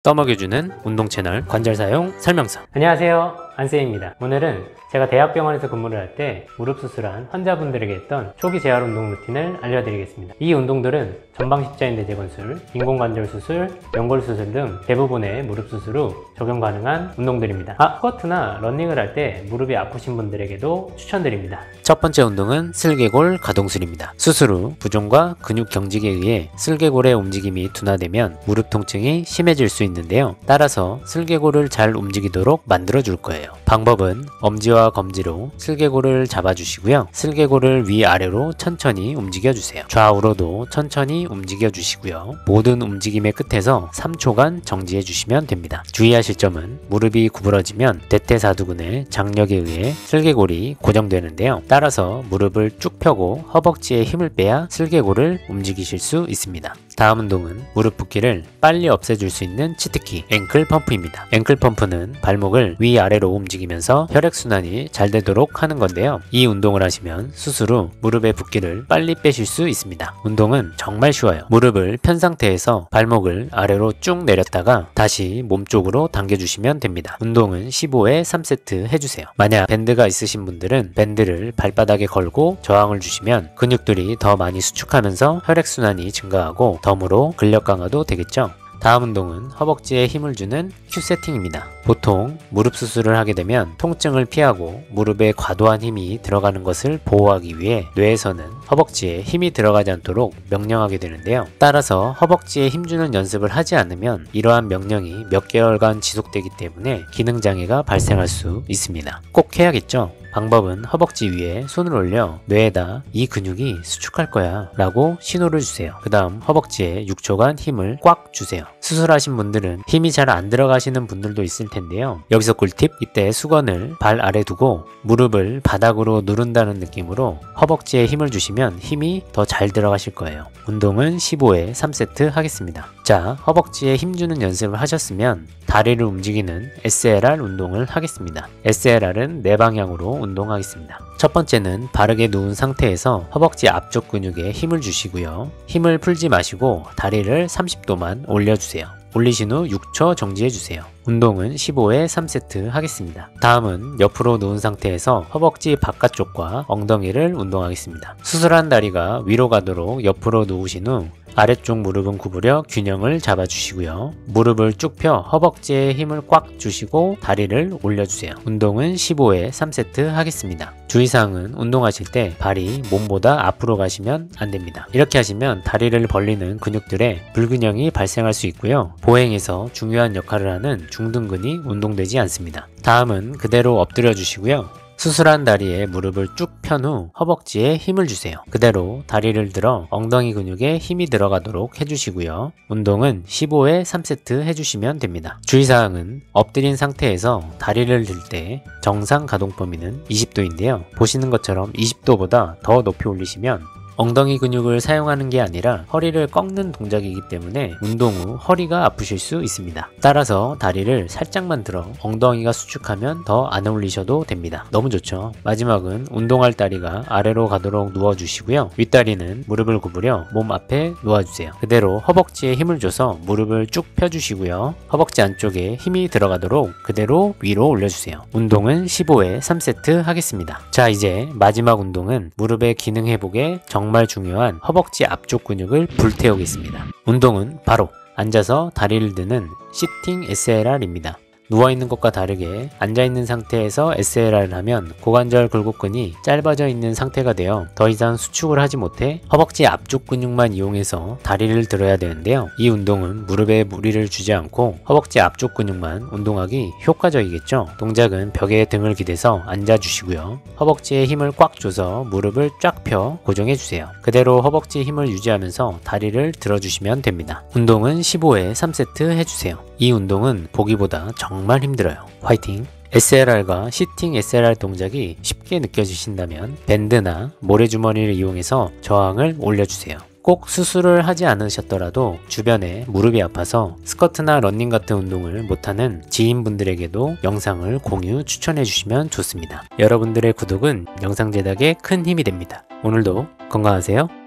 떠먹여주는 운동 채널 관절 사용 설명서. 안녕하세요, 안쌤입니다. 오늘은 제가 대학병원에서 근무를 할 때 무릎 수술한 환자분들에게 했던 초기 재활 운동 루틴을 알려드리겠습니다. 이 운동들은 전방 십자인대 재건술, 인공관절 수술, 연골 수술 등 대부분의 무릎 수술 후 적용 가능한 운동들입니다. 스쿼트나 러닝을 할 때 무릎이 아프신 분들에게도 추천드립니다. 첫 번째 운동은 슬개골 가동술입니다. 수술 후 부종과 근육 경직에 의해 슬개골의 움직임이 둔화되면 무릎 통증이 심해질 수 있는데요. 따라서 슬개골을 잘 움직이도록 만들어 줄 거예요. 방법은 엄지와 검지로 슬개골을 잡아주시고요. 슬개골을 위아래로 천천히 움직여주세요. 좌우로도 천천히 움직여주시고요. 모든 움직임의 끝에서 3초간 정지해주시면 됩니다. 주의하실 점은 무릎이 구부러지면 대퇴사두근의 장력에 의해 슬개골이 고정되는데요. 따라서 무릎을 쭉 펴고 허벅지에 힘을 빼야 슬개골을 움직이실 수 있습니다. 다음 운동은 무릎 붓기를 빨리 없애줄 수 있는 치트키 앵클 펌프입니다. 앵클 펌프는 발목을 위아래로 움직이면서 혈액순환이 잘 되도록 하는 건데요. 이 운동을 하시면 수술 후 무릎의 붓기를 빨리 빼실 수 있습니다. 운동은 정말 쉬워요. 무릎을 편 상태에서 발목을 아래로 쭉 내렸다가 다시 몸쪽으로 당겨주시면 됩니다. 운동은 15회 3세트 해주세요. 만약 밴드가 있으신 분들은 밴드를 발바닥에 걸고 저항을 주시면 근육들이 더 많이 수축하면서 혈액순환이 증가하고 덤으로 근력 강화도 되겠죠. 다음 운동은 허벅지에 힘을 주는 큐 세팅입니다. 보통 무릎 수술을 하게 되면 통증을 피하고 무릎에 과도한 힘이 들어가는 것을 보호하기 위해 뇌에서는 허벅지에 힘이 들어가지 않도록 명령하게 되는데요. 따라서 허벅지에 힘주는 연습을 하지 않으면 이러한 명령이 몇 개월간 지속되기 때문에 기능장애가 발생할 수 있습니다. 꼭 해야겠죠? 방법은 허벅지 위에 손을 올려 뇌에다 이 근육이 수축할 거야 라고 신호를 주세요. 그 다음 허벅지에 6초간 힘을 꽉 주세요. 수술하신 분들은 힘이 잘 안 들어가시는 분들도 있을 텐데요. 여기서 꿀팁, 이때 수건을 발 아래 두고 무릎을 바닥으로 누른다는 느낌으로 허벅지에 힘을 주시면 힘이 더 잘 들어가실 거예요. 운동은 15회 3세트 하겠습니다. 자, 허벅지에 힘주는 연습을 하셨으면 다리를 움직이는 SLR 운동을 하겠습니다. SLR은 네 방향으로 운동하겠습니다. 첫 번째는 바르게 누운 상태에서 허벅지 앞쪽 근육에 힘을 주시고요. 힘을 풀지 마시고 다리를 30도만 올려주세요. 올리신 후 6초 정지해주세요. 운동은 15회 3세트 하겠습니다. 다음은 옆으로 누운 상태에서 허벅지 바깥쪽과 엉덩이를 운동하겠습니다. 수술한 다리가 위로 가도록 옆으로 누우신 후 아래쪽 무릎은 구부려 균형을 잡아주시고요. 무릎을 쭉 펴 허벅지에 힘을 꽉 주시고 다리를 올려주세요. 운동은 15회 3세트 하겠습니다. 주의사항은 운동하실 때 발이 몸보다 앞으로 가시면 안됩니다. 이렇게 하시면 다리를 벌리는 근육들에 불균형이 발생할 수 있고요. 보행에서 중요한 역할을 하는 중등근이 운동되지 않습니다. 다음은 그대로 엎드려 주시고요. 수술한 다리에 무릎을 쭉 편 후 허벅지에 힘을 주세요. 그대로 다리를 들어 엉덩이 근육에 힘이 들어가도록 해주시고요. 운동은 15회 3세트 해주시면 됩니다. 주의사항은 엎드린 상태에서 다리를 들 때 정상 가동 범위는 20도인데요. 보시는 것처럼 20도보다 더 높이 올리시면 엉덩이 근육을 사용하는 게 아니라 허리를 꺾는 동작이기 때문에 운동 후 허리가 아프실 수 있습니다. 따라서 다리를 살짝만 들어 엉덩이가 수축하면 더 안 올리셔도 됩니다. 너무 좋죠? 마지막은 운동할 다리가 아래로 가도록 누워주시고요. 윗다리는 무릎을 구부려 몸 앞에 놓아주세요. 그대로 허벅지에 힘을 줘서 무릎을 쭉 펴주시고요. 허벅지 안쪽에 힘이 들어가도록 그대로 위로 올려주세요. 운동은 15회 3세트 하겠습니다. 자, 이제 마지막 운동은 무릎의 기능 회복에 정말 중요한 허벅지 앞쪽 근육을 불태우겠습니다. 운동은 바로 앉아서 다리를 드는 시팅 SLR입니다. 누워있는 것과 다르게 앉아있는 상태에서 SLR을 하면 고관절 굴곡근이 짧아져 있는 상태가 되어 더 이상 수축을 하지 못해 허벅지 앞쪽 근육만 이용해서 다리를 들어야 되는데요. 이 운동은 무릎에 무리를 주지 않고 허벅지 앞쪽 근육만 운동하기 효과적이겠죠. 동작은 벽에 등을 기대서 앉아주시고요. 허벅지에 힘을 꽉 줘서 무릎을 쫙 펴 고정해주세요. 그대로 허벅지 힘을 유지하면서 다리를 들어주시면 됩니다. 운동은 15회 3세트 해주세요. 이 운동은 보기보다 정말 힘들어요. 화이팅! SLR과 시팅 SLR 동작이 쉽게 느껴지신다면 밴드나 모래주머니를 이용해서 저항을 올려주세요. 꼭 수술을 하지 않으셨더라도 주변에 무릎이 아파서 스쿼트나 러닝 같은 운동을 못하는 지인분들에게도 영상을 공유 추천해 주시면 좋습니다. 여러분들의 구독은 영상 제작에 큰 힘이 됩니다. 오늘도 건강하세요.